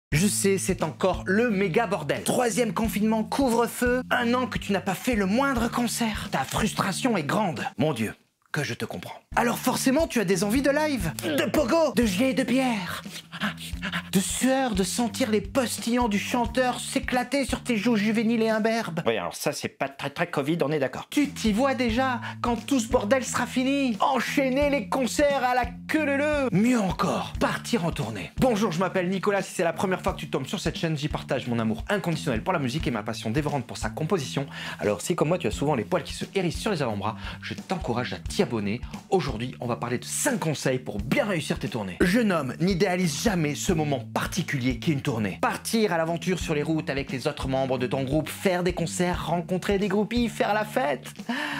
Je sais, c'est encore le méga bordel. Troisième confinement, couvre-feu, 1 an que tu n'as pas fait le moindre concert. Ta frustration est grande. Mon Dieu, que je te comprends. Alors forcément, tu as des envies de live, de pogo, de gilet de bière, de sueur, de sentir les postillons du chanteur s'éclater sur tes joues juvéniles et imberbes. Oui, alors ça, c'est pas très Covid, on est d'accord. Tu t'y vois déjà, quand tout ce bordel sera fini. Enchaîner les concerts à la queue leu. Mieux encore, partir en tournée. Bonjour, je m'appelle Nicolas. Si c'est la première fois que tu tombes sur cette chaîne, j'y partage mon amour inconditionnel pour la musique et ma passion dévorante pour sa composition. Alors si comme moi, tu as souvent les poils qui se hérissent sur les avant-bras, je t'encourage à t'y abonner. Aujourd'hui, on va parler de 5 conseils pour bien réussir tes tournées. Jeune homme, n'idéalise jamais ce moment particulier qu'est une tournée. Partir à l'aventure sur les routes avec les autres membres de ton groupe, faire des concerts, rencontrer des groupies, faire la fête.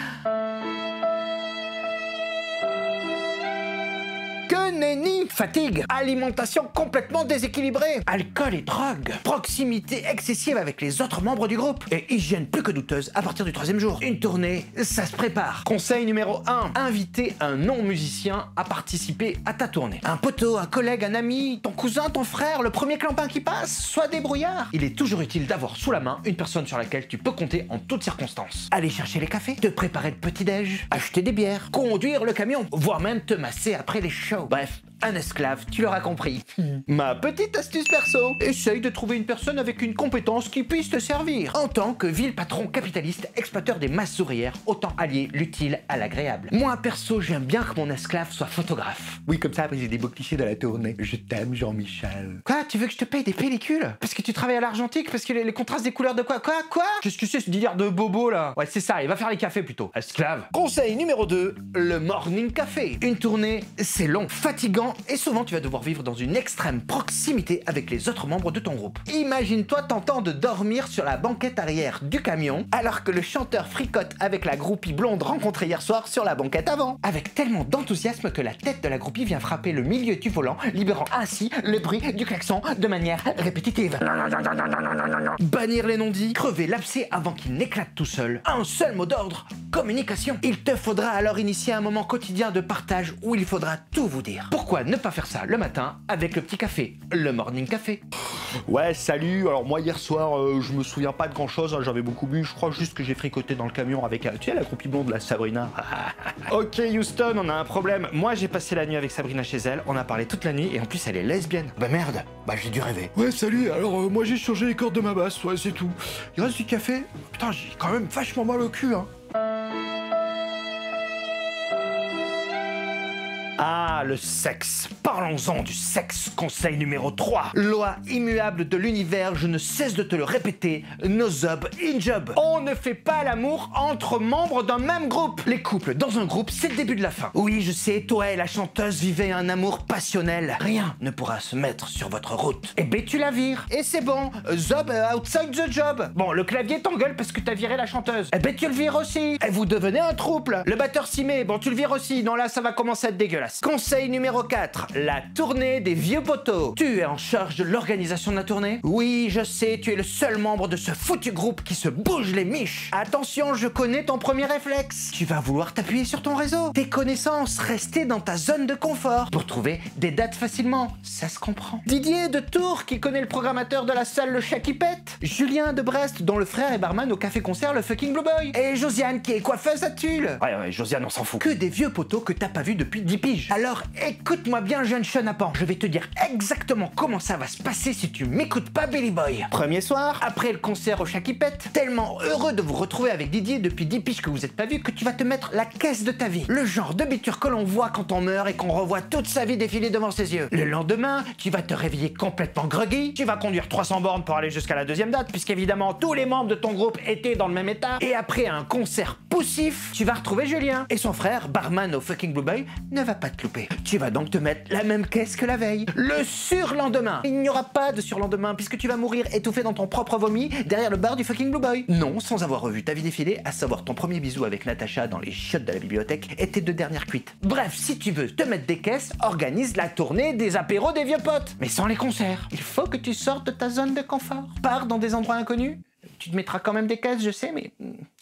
Que nenni! Fatigue, alimentation complètement déséquilibrée, alcool et drogue, proximité excessive avec les autres membres du groupe et hygiène plus que douteuse à partir du 3e jour. Une tournée, ça se prépare. Conseil numéro 1, inviter un non-musicien à participer à ta tournée. Un poteau, un collègue, un ami, ton cousin, ton frère, le premier clampin qui passe, sois débrouillard. Il est toujours utile d'avoir sous la main une personne sur laquelle tu peux compter en toutes circonstances. Aller chercher les cafés, te préparer le petit-déj, acheter des bières, conduire le camion, voire même te masser après les shows. Bref, un esclave, tu l'auras compris. Ma petite astuce perso, essaye de trouver une personne avec une compétence qui puisse te servir. En tant que vil patron capitaliste, exploiteur des masses ouvrières, autant allier l'utile à l'agréable. Moi perso, j'aime bien que mon esclave soit photographe. Oui, comme ça après j'ai des beaux clichés dans la tournée. Je t'aime Jean-Michel. Quoi, tu veux que je te paye des pellicules? Parce que tu travailles à l'argentique? Parce que les contrastes des couleurs de quoi? Quoi? Qu'est-ce que c'est ce délire de bobo là? Ouais, c'est ça, il va faire les cafés plutôt. Esclave. Conseil numéro 2, le morning café. Une tournée, c'est long, fatigant et souvent tu vas devoir vivre dans une extrême proximité avec les autres membres de ton groupe. Imagine-toi tentant de dormir sur la banquette arrière du camion alors que le chanteur fricote avec la groupie blonde rencontrée hier soir sur la banquette avant. Avec tellement d'enthousiasme que la tête de la groupie vient frapper le milieu du volant, libérant ainsi le bruit du klaxon de manière répétitive. Bannir les non-dits, crever l'abcès avant qu'il n'éclate tout seul. Un seul mot d'ordre, communication. Il te faudra alors initier un moment quotidien de partage où il faudra tout vous dire. Pourquoi ne pas faire ça le matin avec le petit café, le morning café? Ouais, salut, alors moi hier soir, je me souviens pas de grand chose, hein, j'avais beaucoup bu, je crois juste que j'ai fricoté dans le camion avec, tu sais, la groupie blonde, la Sabrina. Ok Houston, on a un problème, moi j'ai passé la nuit avec Sabrina chez elle, on a parlé toute la nuit et en plus elle est lesbienne. Bah merde, bah j'ai dû rêver. Ouais, salut, alors moi j'ai changé les cordes de ma basse, ouais, c'est tout. Il reste du café? Putain, j'ai quand même vachement mal au cul, hein. Ah, le sexe. Parlons-en du sexe. Conseil numéro 3. Loi immuable de l'univers, je ne cesse de te le répéter. No job, in job. On ne fait pas l'amour entre membres d'un même groupe. Les couples dans un groupe, c'est le début de la fin. Oui, je sais, toi et la chanteuse vivez un amour passionnel. Rien ne pourra se mettre sur votre route. Eh ben, tu la vires. Et c'est bon. Job outside the job. Bon, le clavier t'engueule parce que t'as viré la chanteuse. Eh ben, tu le vires aussi. Et vous devenez un trouble. Le batteur s'y met. Bon, tu le vires aussi. Non, là, ça va commencer à être dégueulasse. Conseil numéro 4, la tournée des vieux poteaux. Tu es en charge de l'organisation de la tournée? Oui, je sais, tu es le seul membre de ce foutu groupe qui se bouge les miches. Attention, je connais ton premier réflexe. Tu vas vouloir t'appuyer sur ton réseau, tes connaissances, rester dans ta zone de confort pour trouver des dates facilement. Ça se comprend. Didier de Tours qui connaît le programmateur de la salle Le Chat qui pète. Julien de Brest dont le frère est barman au café-concert Le Fucking Blue Boy. Et Josiane qui est coiffeuse à Tulle. Ouais, Josiane, on s'en fout. Que des vieux poteaux que t'as pas vu depuis 10 piges. Alors écoute-moi bien jeune chenapan, je vais te dire exactement comment ça va se passer si tu m'écoutes pas Billy Boy. Premier soir, après le concert au Chat qui pète, tellement heureux de vous retrouver avec Didier depuis 10 piges que vous êtes pas vu que tu vas te mettre la caisse de ta vie. Le genre de biture que l'on voit quand on meurt et qu'on revoit toute sa vie défiler devant ses yeux. Le lendemain, tu vas te réveiller complètement groggy, tu vas conduire 300 bornes pour aller jusqu'à la 2e date puisqu'évidemment tous les membres de ton groupe étaient dans le même état et après un concert poussif, tu vas retrouver Julien et son frère, barman au Fucking Blue Boy, ne va pas te louper. Tu vas donc te mettre la même caisse que la veille. Le surlendemain. Il n'y aura pas de surlendemain puisque tu vas mourir étouffé dans ton propre vomi derrière le bar du Fucking Blue Boy. Non, sans avoir revu ta vie défiler, à savoir ton premier bisou avec Natacha dans les chiottes de la bibliothèque et tes 2 dernières cuites. Bref, si tu veux te mettre des caisses, organise la tournée des apéros des vieux potes. Mais sans les concerts. Il faut que tu sortes de ta zone de confort. Pars dans des endroits inconnus. Tu te mettras quand même des caisses, je sais, mais quand même.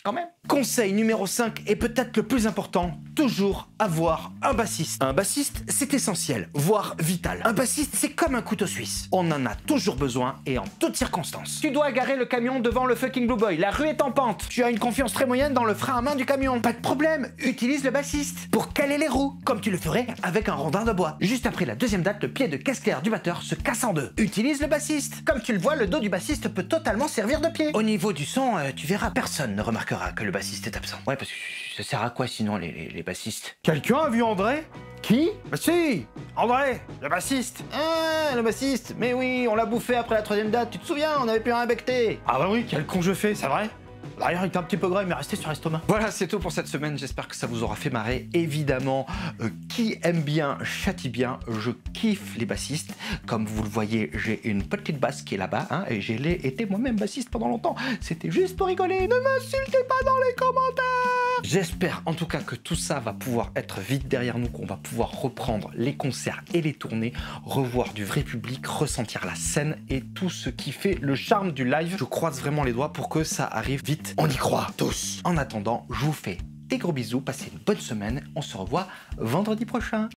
Conseil numéro 5 et peut-être le plus important, toujours avoir un bassiste. Un bassiste, c'est essentiel, voire vital. Un bassiste, c'est comme un couteau suisse. On en a toujours besoin et en toutes circonstances. Tu dois garer le camion devant le fucking Blue Boy, la rue est en pente. Tu as une confiance très moyenne dans le frein à main du camion. Pas de problème, utilise le bassiste pour caler les roues, comme tu le ferais avec un rondin de bois. Juste après la deuxième date, le pied de caisse claire du batteur se casse en deux. Utilise le bassiste. Comme tu le vois, le dos du bassiste peut totalement servir de pied. Au niveau du son, tu verras, personne ne remarquera que le bassiste est absent. Ouais, parce que ça sert à quoi sinon les bassistes? Quelqu'un a vu André? Qui? Bah si, André, le bassiste. Ah, le bassiste. Mais oui, on l'a bouffé après la troisième date, tu te souviens, on avait plus rien becté. Ah bah oui, quel con je fais, c'est vrai. D'ailleurs, il était un petit peu gras, il m'est resté sur l'estomac. Voilà, c'est tout pour cette semaine. J'espère que ça vous aura fait marrer. Évidemment, qui aime bien, châtie bien. Je kiffe les bassistes. Comme vous le voyez, j'ai une petite basse qui est là-bas. Hein, et j'ai été moi-même bassiste pendant longtemps. C'était juste pour rigoler. Ne m'insultez pas dans les commentaires. J'espère en tout cas que tout ça va pouvoir être vite derrière nous, qu'on va pouvoir reprendre les concerts et les tournées, revoir du vrai public, ressentir la scène et tout ce qui fait le charme du live. Je croise vraiment les doigts pour que ça arrive vite. On y croit tous. En attendant, je vous fais des gros bisous, passez une bonne semaine. On se revoit vendredi prochain.